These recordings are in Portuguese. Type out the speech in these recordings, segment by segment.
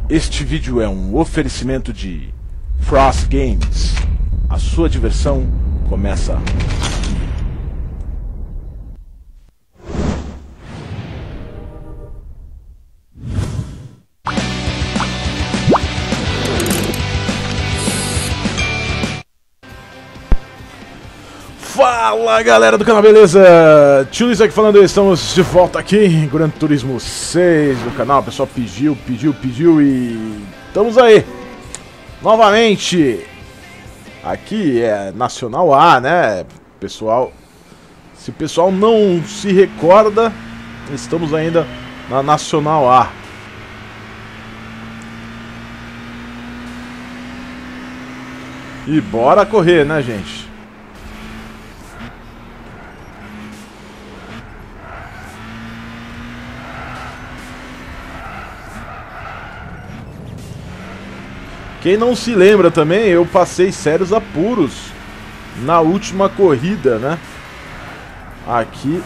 Este vídeo é um oferecimento de Frost Games. A sua diversão começa aqui. Fala galera do canal, beleza? Tio Luiz aqui falando, estamos de volta aqui em Gran Turismo 6 do canal. O pessoal pediu e estamos aí novamente. Aqui é Nacional A, né? Pessoal, se o pessoal não se recorda, estamos ainda na Nacional A. E bora correr, né, gente? Quem não se lembra também, eu passei sérios apuros na última corrida, né? Aqui.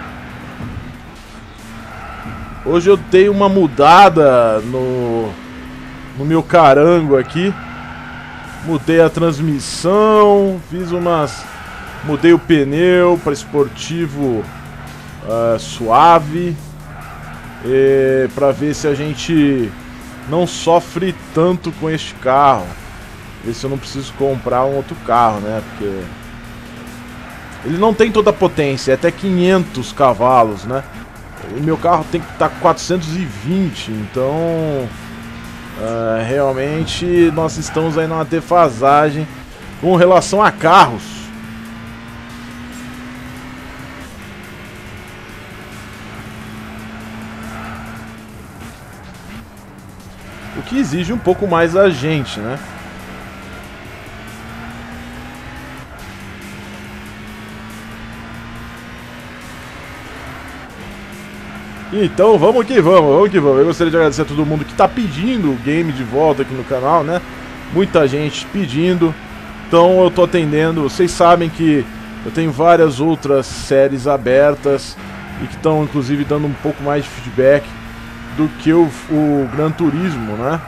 Hoje eu dei uma mudada no meu carango aqui. Mudei a transmissão, mudei o pneu para esportivo suave. Para ver se a gente não sofre tanto com este carro. Ver se eu não preciso comprar um outro carro, né? Porque ele não tem toda a potência, é até 500 cavalos, né? E meu carro tem que estar com 420, então realmente nós estamos aí numa defasagem com relação a carros. O que exige um pouco mais da gente, né? Então vamos que vamos. Eu gostaria de agradecer a todo mundo que está pedindo o game de volta aqui no canal, né? Muita gente pedindo, então eu tô atendendo. Vocês sabem que eu tenho várias outras séries abertas e que estão inclusive dando um pouco mais de feedback do que o Gran Turismo, né?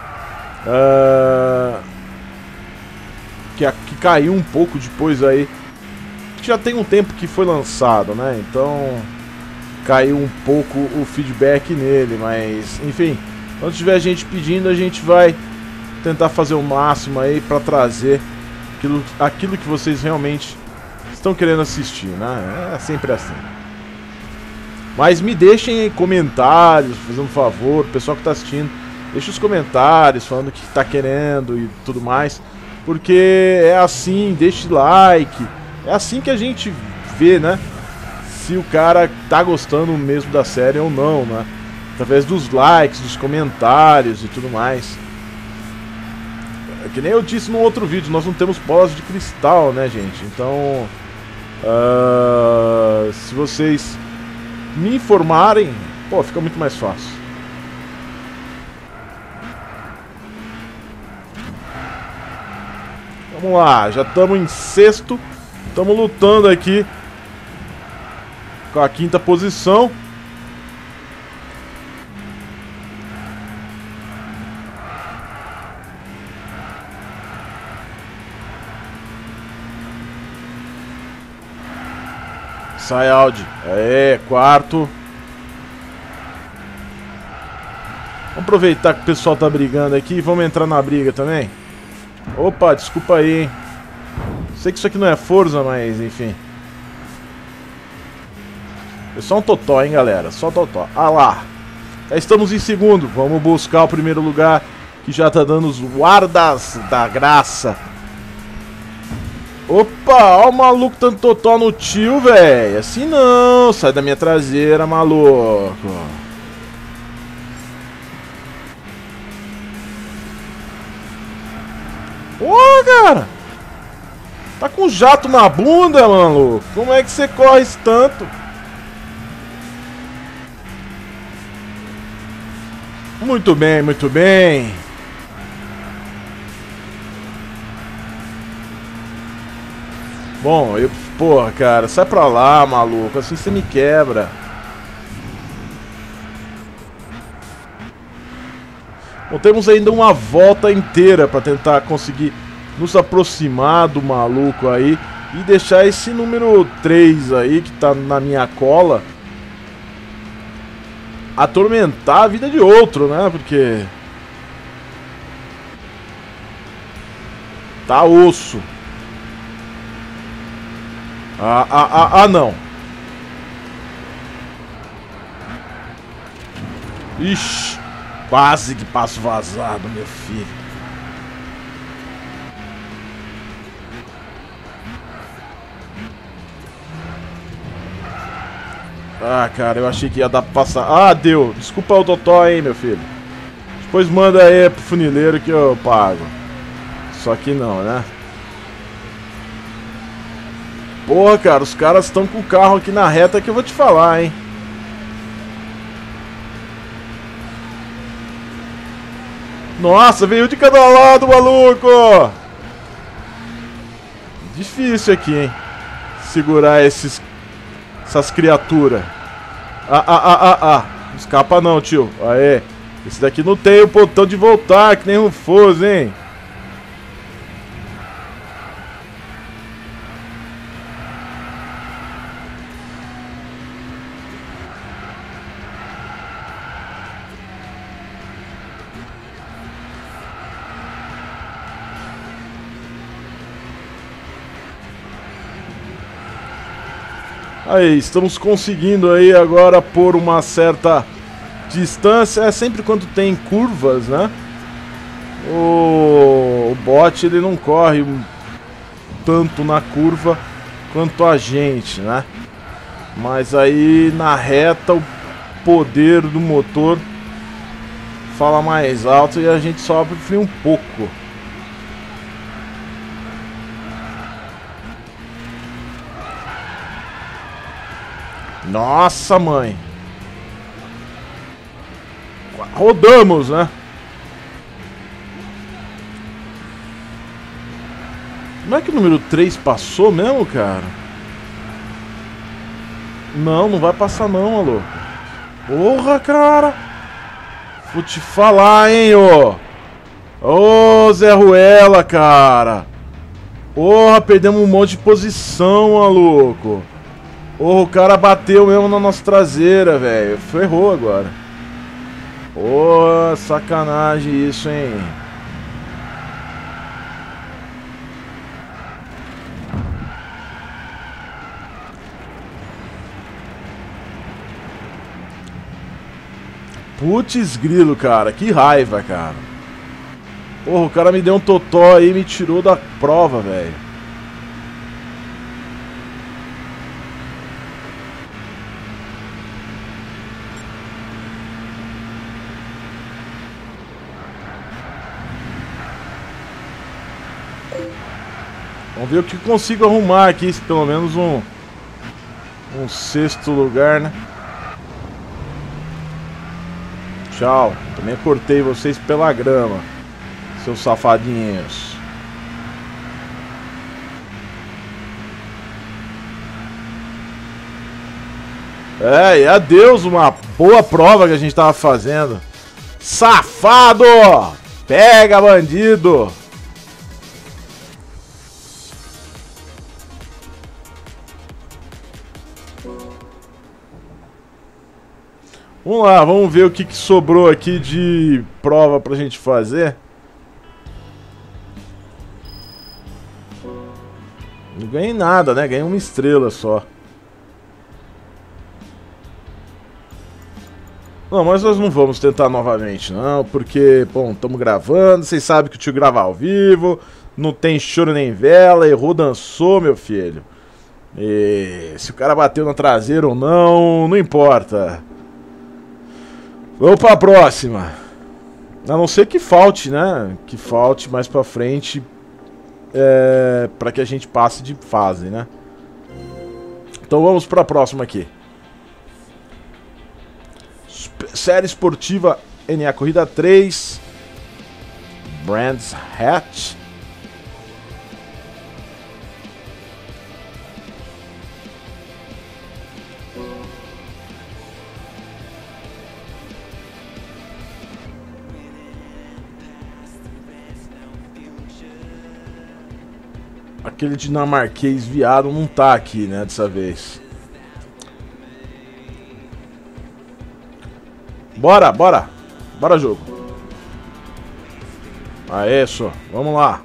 Que caiu um pouco depois aí. Já tem um tempo que foi lançado, né? Então caiu um pouco o feedback nele, mas enfim, quando tiver gente pedindo, a gente vai tentar fazer o máximo aí para trazer aquilo que vocês realmente estão querendo assistir, né? É sempre assim. Mas me deixem aí comentários, fazendo um favor, o pessoal que está assistindo, deixa os comentários falando o que está querendo e tudo mais, porque é assim, deixe like, é assim que a gente vê, né, se o cara tá gostando mesmo da série ou não, né, através dos likes, dos comentários e tudo mais. Que nem eu disse no outro vídeo, nós não temos bolas de cristal, né, gente, então se vocês me informarem, pô, fica muito mais fácil. Vamos lá, já estamos em sexto, estamos lutando aqui com a quinta posição. Sai Audi, quarto. Vamos aproveitar que o pessoal tá brigando aqui e vamos entrar na briga também. Opa, desculpa aí, hein. Sei que isso aqui não é Forza, mas enfim. É só um totó, hein, galera, só totó. Ah lá, já estamos em segundo. Vamos buscar o primeiro lugar, que já tá dando os guardas da graça. Opa, ó o maluco dando totó no tio, velho. Assim não, sai da minha traseira, maluco. Ô, cara, tá com jato na bunda, maluco. Como é que você corre esse tanto? Muito bem, muito bem. Bom, porra, cara, sai pra lá, maluco, assim você me quebra. Bom, temos ainda uma volta inteira para tentar conseguir nos aproximar do maluco aí e deixar esse número 3 aí, que tá na minha cola, atormentar a vida de outro, né? Porque tá osso. Não. Ixi, quase que passo vazado, meu filho. Ah, cara, eu achei que ia dar pra passar. Ah, deu. Desculpa o totó, hein, meu filho. Depois manda aí pro funileiro que eu pago. Só que não, né? Porra, cara, os caras estão com o carro aqui na reta que eu vou te falar, hein. Nossa, veio de cada lado, maluco! Difícil aqui, hein? Segurar essas criaturas. Não escapa não, tio. Aê. Esse daqui não tem o botão de voltar, que nem o Foz, hein? Aí, estamos conseguindo aí agora por uma certa distância. É sempre quando tem curvas, né? O bot ele não corre tanto na curva quanto a gente, né? Mas aí na reta o poder do motor fala mais alto e a gente sofre um pouco. Nossa, mãe. Rodamos, né? Como é que o número 3 passou mesmo, cara? Não, não vai passar não, alô. Porra, cara. Vou te falar, hein, ô. Ô, Zé Ruela, cara. Porra, perdemos um monte de posição, maluco. Porra, o cara bateu mesmo na nossa traseira, velho. Ferrou agora. Porra, sacanagem isso, hein. Putz grilo, cara. Que raiva, cara. Porra, o cara me deu um totó aí e me tirou da prova, velho. Vamos ver o que consigo arrumar aqui, se pelo menos um sexto lugar, né? Tchau. Também cortei vocês pela grama, seus safadinhos. É, e adeus, uma boa prova que a gente tava fazendo. Safado! Pega, bandido! Vamos lá, vamos ver o que sobrou aqui de prova pra gente fazer. Não ganhei nada, né? Ganhei uma estrela só. Não, mas nós não vamos tentar novamente, não. Porque, bom, estamos gravando. Vocês sabem que o tio grava ao vivo. Não tem choro nem vela. Errou, dançou, meu filho. E se o cara bateu na traseira ou não, não importa. Vamos pra próxima. A não ser que falte, né? Que falte mais pra frente. Pra que a gente passe de fase, né? Então vamos pra próxima aqui. Série esportiva NA Corrida 3. Brands Hatch. aquele dinamarquês viado não tá aqui, né, dessa vez. Bora, bora. Bora, jogo. Aê, só. Vamos lá.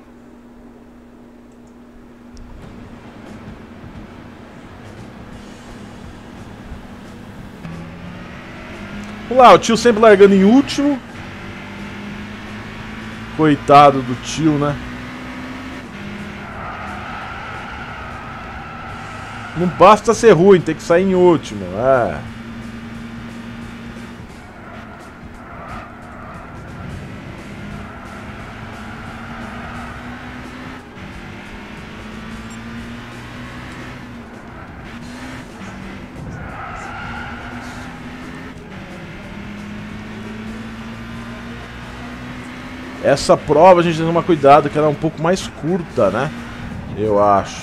Vamos lá, o tio sempre largando em último. Coitado do tio, né? Não basta ser ruim, tem que sair em último. É. Essa prova a gente tem que tomar cuidado, que ela é um pouco mais curta, né? Eu acho.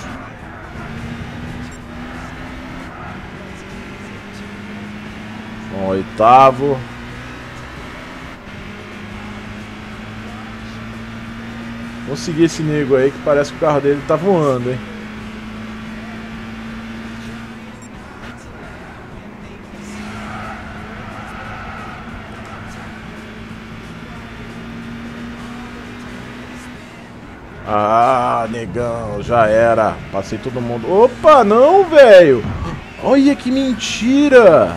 Bom, oitavo. Vamos seguir esse nego aí que parece que o carro dele tá voando, hein? Ah, negão, já era. Passei todo mundo. Opa, não, velho. Olha que mentira.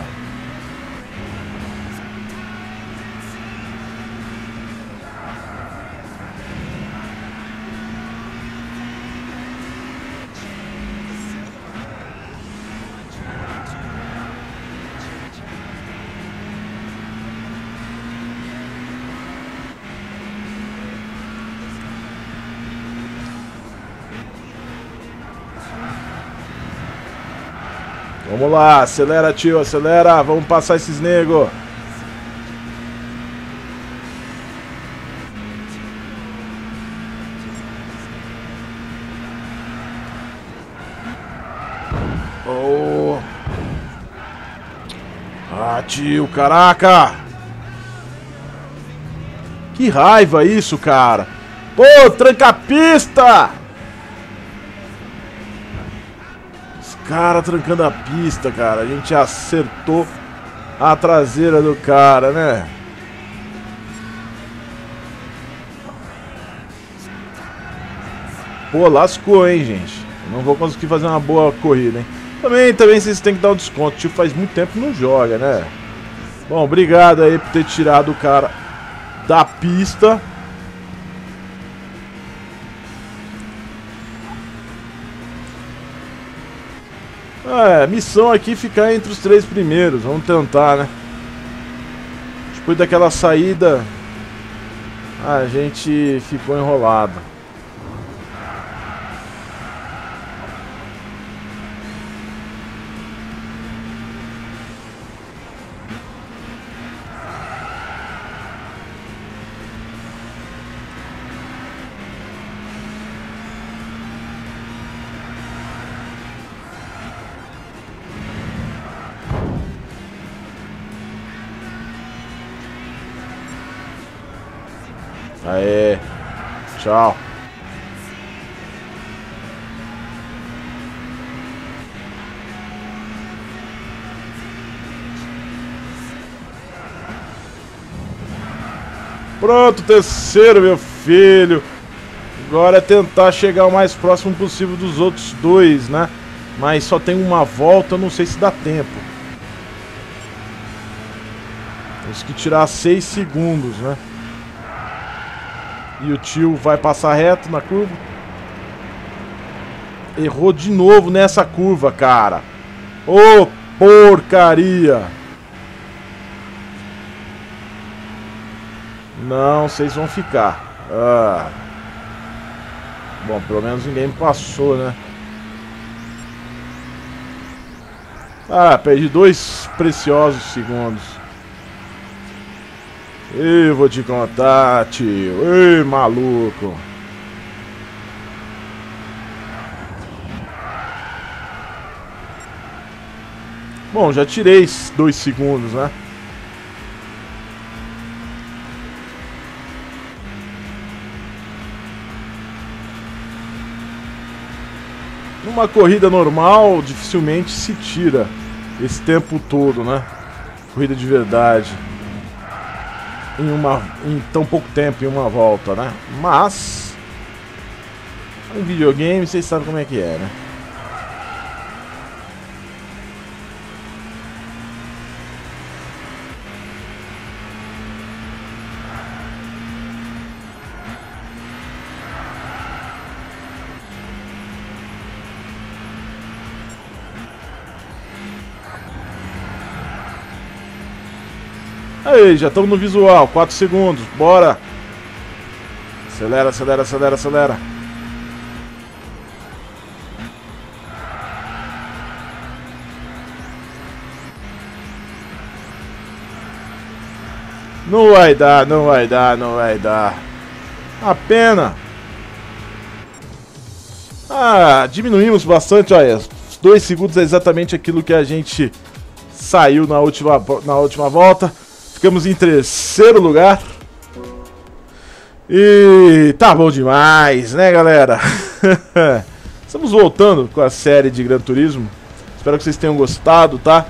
Vamos lá, acelera, tio, acelera. Vamos passar esses nego. Oh. Ah, tio, caraca. Que raiva isso, cara. Pô, tranca a pista. Cara, trancando a pista, cara. A gente acertou a traseira do cara, né? Pô, lascou, hein, gente. Não vou conseguir fazer uma boa corrida, hein? Também vocês têm que dar um desconto. O tio faz muito tempo que não joga, né? Bom, obrigado aí por ter tirado o cara da pista. É, missão aqui ficar entre os 3 primeiros. Vamos tentar, né? Depois daquela saída, a gente ficou enrolado. Aê, tchau. Pronto, terceiro, meu filho. Agora é tentar chegar o mais próximo possível dos outros dois, né? Mas só tem uma volta, não sei se dá tempo. Temos que tirar 6 segundos, né? E o tio vai passar reto na curva. Errou de novo nessa curva, cara. Ô, porcaria. Não, vocês vão ficar. Ah. Bom, pelo menos ninguém me passou, né? Ah, perdi 2 preciosos segundos. Eu vou te contar, tio. Ei, maluco. Bom, já tirei 2 segundos, né? Numa corrida normal, dificilmente se tira esse tempo todo, né? Corrida de verdade. Em tão pouco tempo, em uma volta, né? Mas em videogame, vocês sabem como é que é, né? Aí, já estamos no visual, 4 segundos, bora! Acelera, acelera, acelera, acelera. Não vai dar, não vai dar, não vai dar. A pena. Ah, diminuímos bastante, olha. 2 segundos é exatamente aquilo que a gente saiu na última volta. Ficamos em 3º lugar. E tá bom demais, né, galera? Estamos voltando com a série de Gran Turismo. Espero que vocês tenham gostado, tá?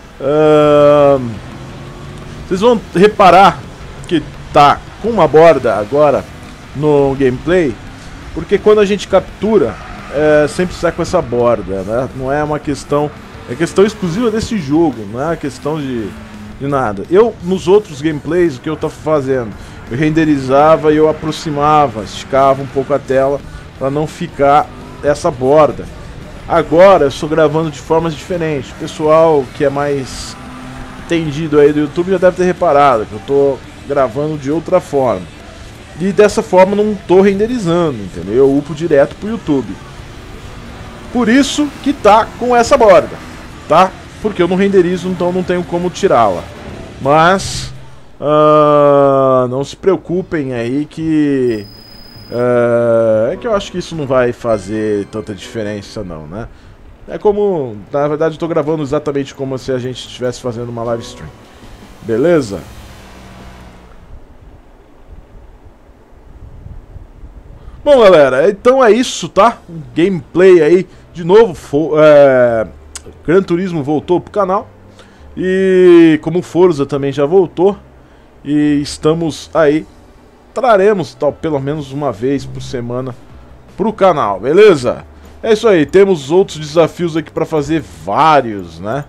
Vocês vão reparar que tá com uma borda agora no gameplay, porque quando a gente captura, sempre sai com essa borda, né? Não é uma questão... É questão exclusiva desse jogo, não é uma questão de nada. Eu, nos outros gameplays, o que eu tava fazendo? Eu renderizava e eu aproximava, esticava um pouco a tela para não ficar essa borda. Agora eu estou gravando de formas diferentes. O pessoal que é mais entendido aí do YouTube já deve ter reparado que eu estou gravando de outra forma. E dessa forma não estou renderizando, entendeu? Eu upo direto pro YouTube. Por isso que tá com essa borda, tá? Porque eu não renderizo, então não tenho como tirá-la. Mas não se preocupem aí que é que eu acho que isso não vai fazer tanta diferença não, né? É como, na verdade eu tô gravando exatamente como se a gente estivesse fazendo uma live stream. Beleza? Bom, galera, então é isso, tá? Um gameplay aí, de novo, Gran Turismo voltou pro canal. E como Forza também já voltou. E estamos aí, traremos pelo menos uma vez por semana pro canal, beleza? É isso aí, temos outros desafios aqui para fazer, vários, né?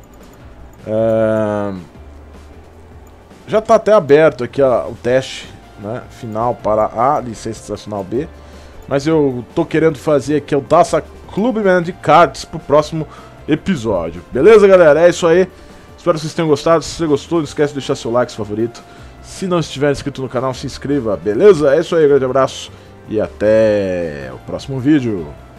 Já tá até aberto aqui o teste, né, final para a licença estacional B. Mas eu tô querendo fazer aqui o Dacia Clubman de Karts pro próximo episódio. Beleza, galera? É isso aí. Espero que vocês tenham gostado. Se você gostou, não esquece de deixar seu like, favorito. Se não estiver inscrito no canal, se inscreva. Beleza? É isso aí, grande abraço. E até o próximo vídeo.